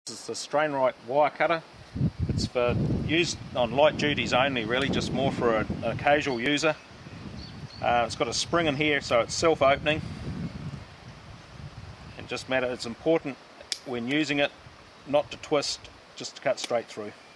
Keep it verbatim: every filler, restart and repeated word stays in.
This is the Strainrite wire cutter. It's for used on light duties only, really, just more for a, an occasional user. Uh, it's got a spring in here, so it's self-opening. And just matter, it's important when using it not to twist, just to cut straight through.